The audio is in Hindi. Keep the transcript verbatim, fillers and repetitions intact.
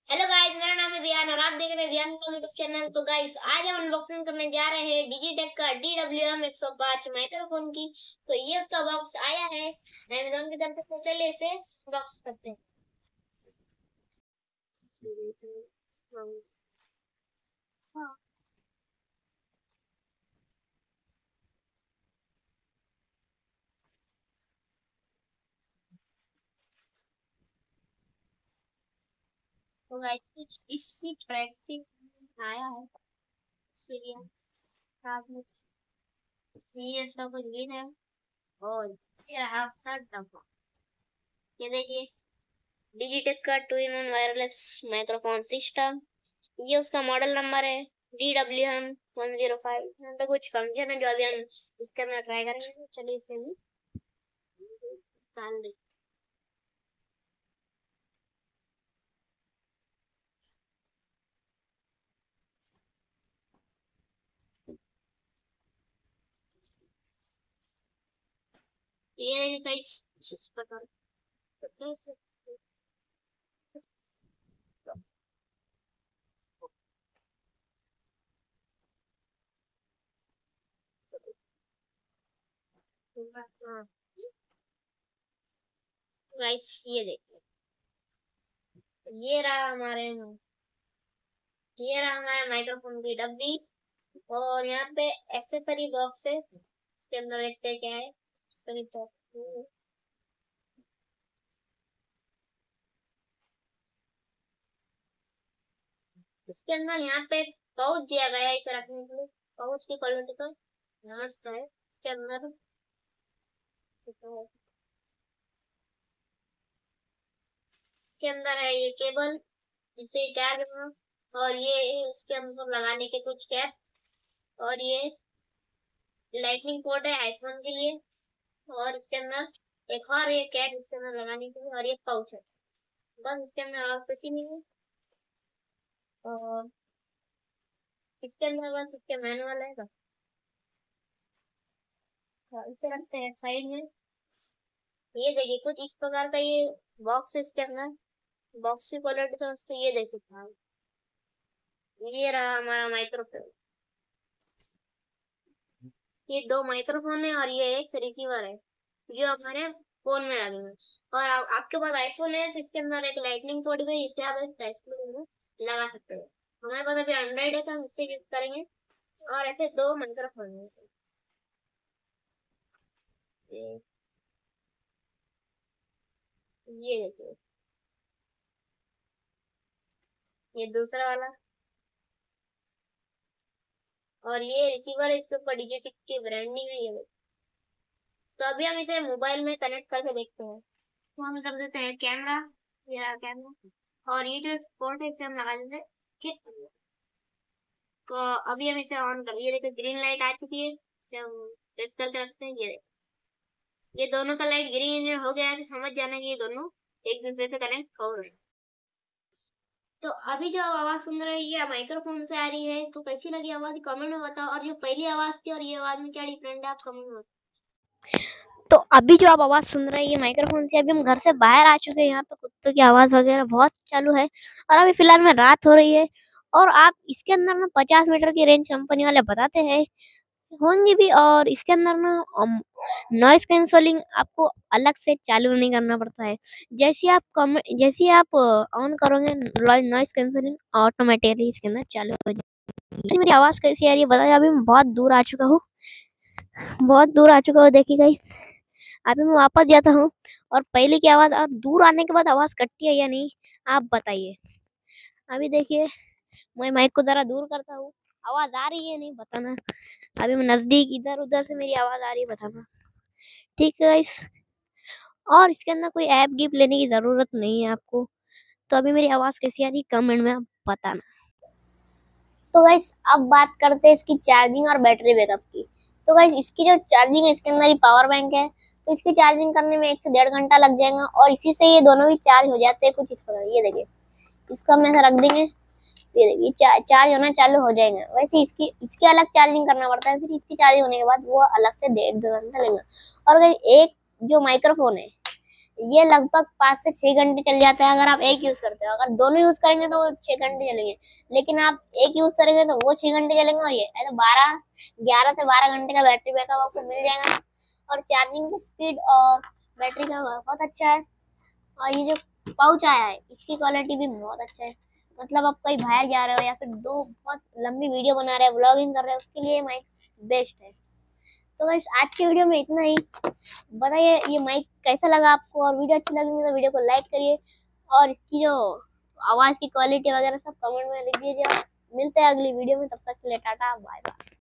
हेलो गाइस, मेरा नाम है ज़ियान और आप देख रहे हैं ज़ियान यूट्यूब चैनल। तो गाइस, आज हम अनबॉक्सिंग करने जा रहे हैं डिजिटेक का डी डब्ल्यू एम एक सौ पाँच माइक्रोफोन की। तो ये उसका बॉक्स आया है अमेज़न की तरफ से। तो चलिए इसे बॉक्स करते हैं। हाँ। तो गाइस, कुछ इसी प्रैक्टिस आया है सीरियल साथ में। ये इसका कुछ भी है और ये रहा उसका डब्बा। ये देखिए, डिजिटेक का two in one wireless microphone system. ये उसका मॉडल नंबर है D W M one zero five. यहाँ पे कुछ फंक्शन है जो अभी हम इसके अंदर ट्राई करेंगे। तो चलिए इसे भी डाल दें। ये कई इस प्रकार तो कैसे हाँ, गाइस ये देखिए, ये रहा हमारे ये रहा हमारे माइक्रोफोन की डब्बी। और यहाँ पे एक्सेसरी बॉक्स है, इसके अंदर देखते हैं क्या है एक्सेसरी बॉक्स। इसके अंदर यहाँ पे पाउच दिया गया है इसे रखने के लिए। पाउच की क्वालिटी तो मस्त है। इसके अंदर के अंदर है ये केबल जिसे चार्ज करना। और ये इसके अंदर लगाने के कुछ कैप। और ये लाइटनिंग पोर्ट है आईफोन के लिए। और इसके अंदर एक और ये कैप इसके अंदर लगाने के लिए। और ये पाउच है, बस इसके अंदर और कुछ ही नहीं है। और इसके अंदर बस इसके मैनुअल है बस। हाँ, इसे रखते हैं साइड में। ये देखिए, कुछ इस प्रकार का ये बॉक्स है। इसके अंदर बॉक्स की क्वालिटी समझते ये देखिए। हाँ, ये रहा हमारा माइक्रोफोन। ये दो माइक्रोफोन है और ये एक रिसीवर है जो हमारे फोन में लगेगा। और आ, आपके पास आईफोन है तो इसके अंदर एक लाइटनिंग पोर्ट भी है, इससे आप इस डिस्प्ले में लगा सकते हो। हमारे पास अभी एंड्रॉइड है तो हम इससे यूज करेंगे। और ऐसे दो माइक्रोफोन है। ये ये देखिए, ये दूसरा वाला। और ये रिसीवर है, इसके ऊपर डिजिटेक की ब्रांडिंग है। ये तो अभी हम इसे मोबाइल में कनेक्ट करके देखते हैं। तो हम कर देते हैं कैमरा, ये कैमरा। और ये जो पोर्ट है इसे हम लगा देते हैं। ठीक। तो अभी हम इसे ऑन कर, ये देखो ग्रीन लाइट आ चुकी है। इसे हम प्रेस करके रखते हैं। ये देखो, ये दोनों का लाइट ग्रीन हो गया है तो समझ जाना कि ये दोनों एक दूसरे से कनेक्ट हो रहे हैं। तो अभी जो आवाज सुन रहे हैं ये माइक्रोफोन से आ रही है। तो कैसी लगी आवाज कमेंट में बताओ। और जो पहली आवाज थी और ये आवाज में क्या डिफरेंट है आप कमेंट में बताओ। तो अभी जो आप आवाज सुन रहे हैं ये माइक्रोफोन से। अभी हम घर से बाहर आ चुके हैं, यहाँ पे कुत्तों की आवाज वगैरह बहुत चालू है। और अभी फिलहाल में रात हो रही है। और आप इसके अंदर ना पचास मीटर की रेंज कंपनी वाले बताते हैं होंगी भी। और इसके अंदर ना नॉइस कैंसलिंग आपको अलग से चालू नहीं करना पड़ता है। जैसे आप कम जैसे आप ऑन करोगे नॉइस कैंसलिंग ऑटोमेटिकली इसके अंदर चालू हो जाएगी। मेरी आवाज कैसी आ रही है बताइए। अभी मैं बहुत दूर आ चुका हूँ, बहुत दूर आ चुका हूँ देखिए गाइस। अभी मैं वापस जाता हूँ और पहले की आवाज और दूर आने के बाद आवाज कटती है या नहीं आप बताइए। अभी देखिए, मैं माइक को जरा दूर करता हूँ, आवाज आ रही है नहीं बताना। अभी मैं नजदीक इधर उधर से मेरी आवाज आ रही है बताना। ठीक है गाइस। और इसके अंदर कोई ऐप गिप लेने की जरूरत नहीं है आपको। तो अभी मेरी आवाज कैसी आ रही कमेंट में आप बताना। तो गाइस, अब बात करते हैं इसकी चार्जिंग और बैटरी बैकअप की। तो गाइस, इसकी जो चार्जिंग है इसके अंदर ही पावर बैंक है। तो इसकी चार्जिंग करने में एक से डेढ़ घंटा लग जाएगा और इसी से ये दोनों भी चार्ज हो जाते हैं कुछ इस प्रकार। ये देखिए, इसको हम ऐसा रख देंगे, ये देखिए चा, चार्ज होना चालू हो जाएगा। वैसे इसकी इसकी अलग चार्जिंग करना पड़ता है, फिर इसकी चार्जिंग होने के बाद वो अलग से एक दो घंटा लेगा। और गाइस, एक जो माइक्रोफोन है ये लगभग पाँच से छह घंटे चल जाता है अगर आप एक यूज करते हो। अगर दोनों यूज करेंगे तो छह घंटे चलेंगे, लेकिन आप एक यूज करेंगे तो वो छह घंटे चलेंगे, और ये ऐसे बारह ग्यारह से बारह घंटे का बैटरी बैकअप आपको मिल जाएगा। और चार्जिंग की स्पीड और बैटरी का बहुत अच्छा है। और ये जो पाउच आया है इसकी क्वालिटी भी बहुत अच्छा है, मतलब आप कहीं बाहर जा रहे हो या फिर दो बहुत लंबी वीडियो बना रहे हो, व्लॉगिंग कर रहे हो, उसके लिए माइक बेस्ट है। तो गाइस आज की वीडियो में इतना ही। बताइए ये माइक कैसा लगा आपको, और वीडियो अच्छी लगी तो वीडियो को लाइक करिए, और इसकी जो आवाज़ की क्वालिटी वगैरह सब कमेंट में लिख दीजिए। मिलते हैं अगली वीडियो में, तब तक के लिए टाटा बाय बाय।